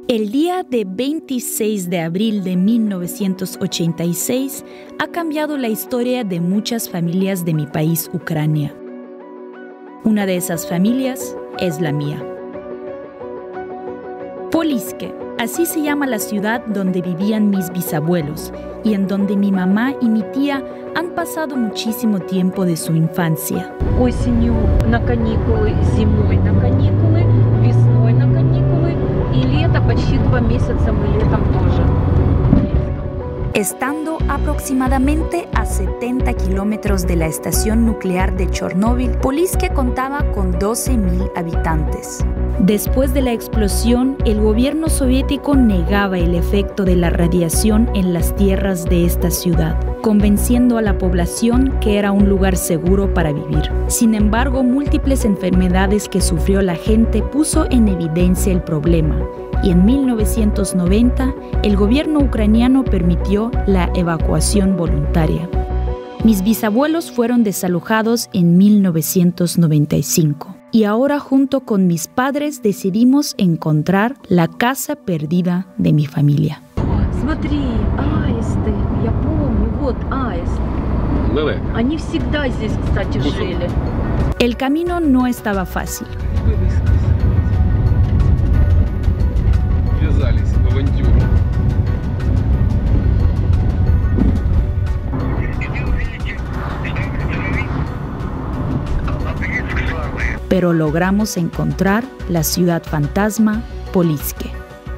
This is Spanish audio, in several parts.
El día de 26 de abril de 1986 ha cambiado la historia de muchas familias de mi país, Ucrania. Una de esas familias es la mía. Políske, así se llama la ciudad donde vivían mis bisabuelos y en donde mi mamá y mi tía han pasado muchísimo tiempo de su infancia. Осенью на каникулы, зимой на каникулы, весной на каникулы и лето почти 2 месяца мы летом тоже. Estando aproximadamente a 70 kilómetros de la estación nuclear de Chernóbil, Políske contaba con 12.000 habitantes. Después de la explosión, el gobierno soviético negaba el efecto de la radiación en las tierras de esta ciudad, convenciendo a la población que era un lugar seguro para vivir. Sin embargo, múltiples enfermedades que sufrió la gente puso en evidencia el problema, y en 1990 el gobierno ucraniano permitió la evacuación voluntaria. Mis bisabuelos fueron desalojados en 1995 y ahora junto con mis padres decidimos encontrar la casa perdida de mi familia. Смотри, аисты, я помню, вот аист. Они всегда здесь, кстати, жили. El camino no estaba fácil. Ввязались в авантюру. Pero logramos encontrar la ciudad fantasma, Políske.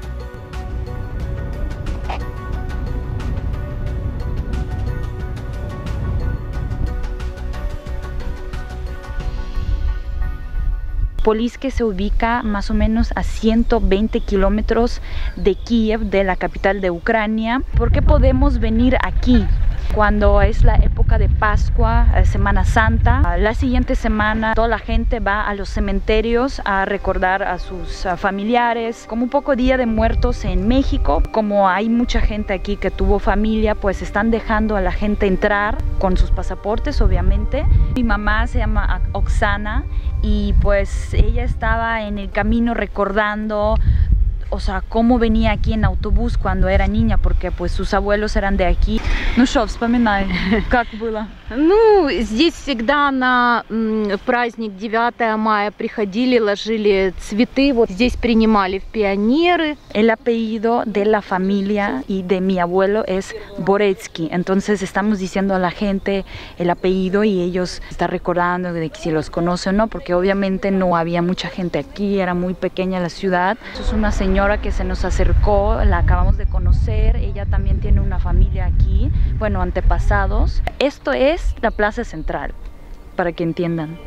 Políske se ubica más o menos a 120 kilómetros de Kiev, de la capital de Ucrania. ¿Por qué podemos venir aquí? Cuando es la época de Pascua, Semana Santa, la siguiente semana toda la gente va a los cementerios a recordar a sus familiares, como un poco Día de Muertos en México. Como hay mucha gente aquí que tuvo familia, pues están dejando a la gente entrar con sus pasaportes, obviamente. Mi mamá se llama Oksana y pues ella estaba en el camino recordando, o sea, cómo venía aquí en autobús cuando era niña, porque pues sus abuelos eran de aquí. Ну что, вспоминай, как было? Ну, здесь всегда на праздник 9 мая приходили, ложили цветы. Вот здесь принимали в пионеры. El apellido de la familia y de mi abuelo es Boretsky. Entonces estamos diciendo a la gente el apellido y ellos están recordando de que si los conocen o no, porque obviamente no había mucha gente aquí, era muy pequeña la ciudad. Es una señora que se nos acercó, la acabamos de conocer, ella también tiene una familia aquí, bueno, antepasados. Esto es la plaza central, para que entiendan.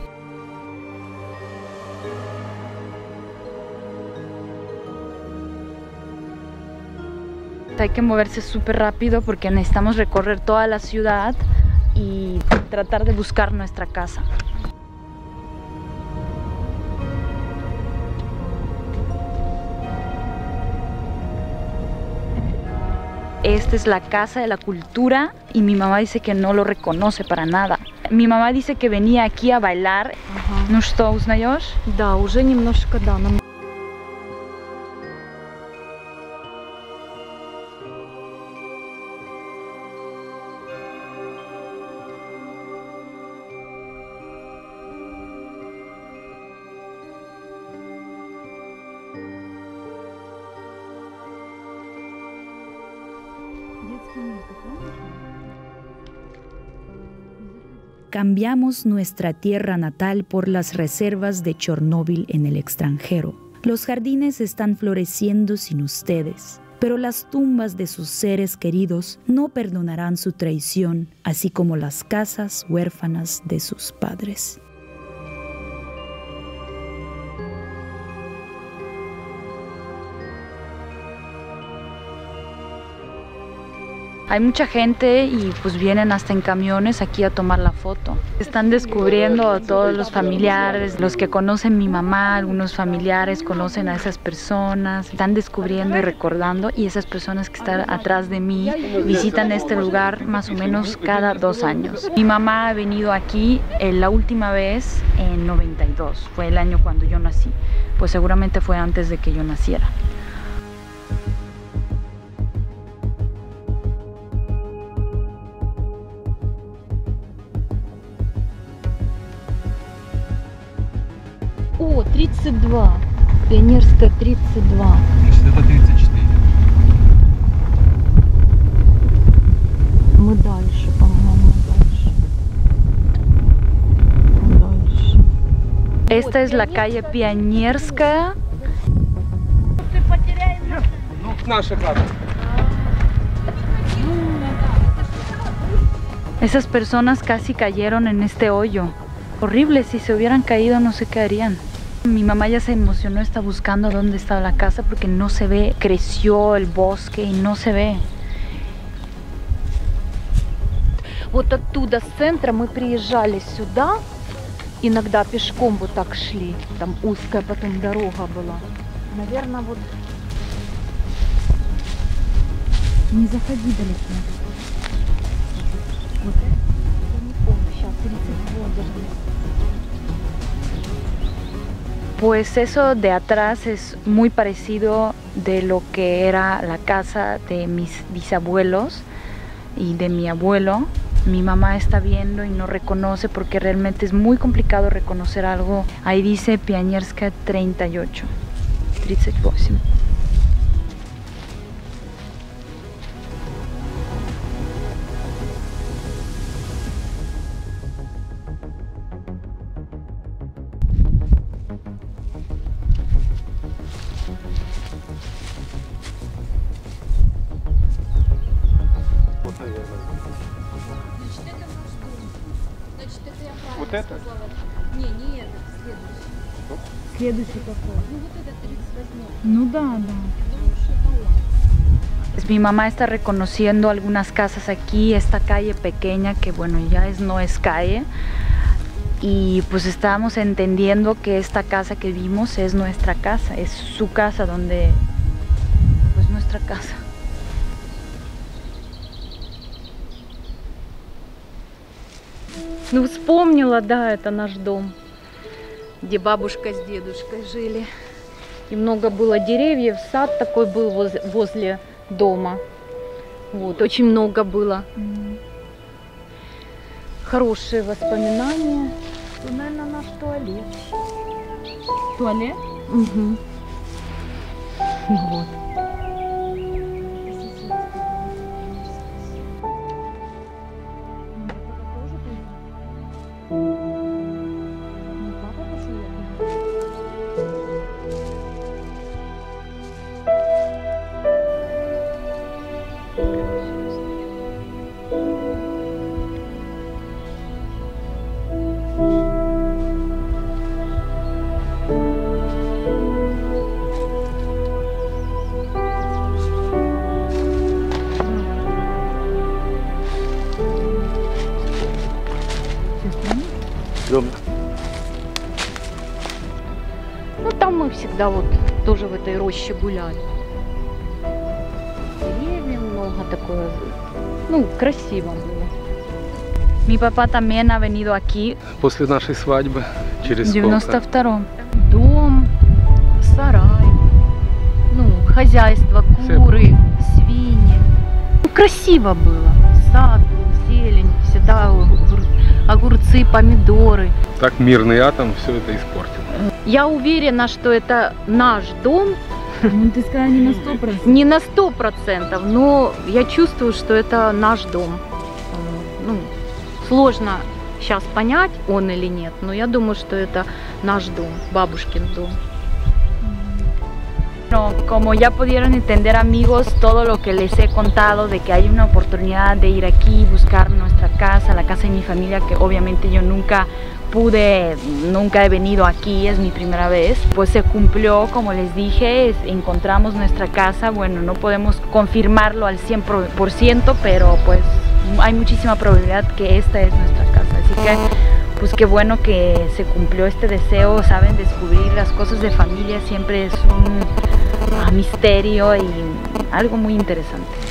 Hay que moverse súper rápido porque necesitamos recorrer toda la ciudad y tratar de buscar nuestra casa. Esta es la casa de la cultura y mi mamá dice que no lo reconoce para nada. Mi mamá dice que venía aquí a bailar. Ну что, узнаешь? Да, уже немножко, да. Cambiamos nuestra tierra natal por las reservas de Chernóbil en el extranjero. Los jardines están floreciendo sin ustedes, pero las tumbas de sus seres queridos no perdonarán su traición, así como las casas huérfanas de sus padres. Hay mucha gente y pues vienen hasta en camiones aquí a tomar la foto. Están descubriendo a todos los familiares, los que conocen mi mamá, algunos familiares conocen a esas personas. Están descubriendo y recordando, y esas personas que están atrás de mí visitan este lugar más o menos cada 2 años. Mi mamá ha venido aquí la última vez en 92, fue el año cuando yo nací. Pues seguramente fue antes de que yo naciera. 32. Пионерская 32. Значит, это 34. Мы дальше, по-моему, дальше. Esta es la calle Пионерская. Ну, наша хата. Esas personas casi cayeron en este hoyo. Horrible, si se hubieran caído no sé qué harían. Mi mamá ya se emocionó, está buscando dónde estaba la casa porque no se ve. Creció el bosque y no se ve. Вот оттуда, с центра, мы приезжали сюда. Иногда пешком вот так шли. Там узкая потом дорога была. Наверное, вот... Не заходи далеко. Вот. Я не помню, сейчас 32. Pues eso de atrás es muy parecido de lo que era la casa de mis bisabuelos y de mi abuelo. Mi mamá está viendo y no reconoce porque realmente es muy complicado reconocer algo. Ahí dice Пионерская 38. 38. Вот это? Не это, следующий. Следующий какой? Ну вот это 38. Ну да. Mi mamá está reconociendo algunas casas aquí, esta calle pequeña que bueno ya no es calle, y pues estábamos entendiendo que esta casa que vimos es nuestra casa, es su casa donde, pues nuestra casa. Ну, вспомнила, да, это наш дом, где бабушка с дедушкой жили. И много было деревьев, сад такой был возле дома. Вот, очень много было. Хорошие воспоминания. Это, наверное, наш туалет. ¿Туалет? Угу. Вот. Ну там мы всегда вот тоже в этой роще гуляли. Деревьев много такое, ну красиво было. Mi papá también ha venido aquí. После нашей свадьбы, через В 92-м. Дом, сарай, ну хозяйство, куры, свиньи. Ну, красиво было. Сад был, зелень, всегда огурцы, помидоры. Так мирный атом все это испортил. Я уверена, что это наш дом. Ну ты сказала не на 100%. Не на 100%, но я чувствую, что это наш дом. Ну, сложно сейчас понять, он или нет, но я думаю, что это наш дом, бабушкин дом. Bueno, como ya pudieron entender, amigos, todo lo que les he contado de que hay una oportunidad de ir aquí, buscar nuestra casa, la casa de mi familia, que obviamente yo nunca pude, nunca he venido aquí, es mi primera vez, pues se cumplió, como les dije, encontramos nuestra casa. Bueno, no podemos confirmarlo al 100%, pero pues hay muchísima probabilidad que esta es nuestra casa, así que pues qué bueno que se cumplió este deseo, saben, descubrir las cosas de familia siempre es un misterio y algo muy interesante.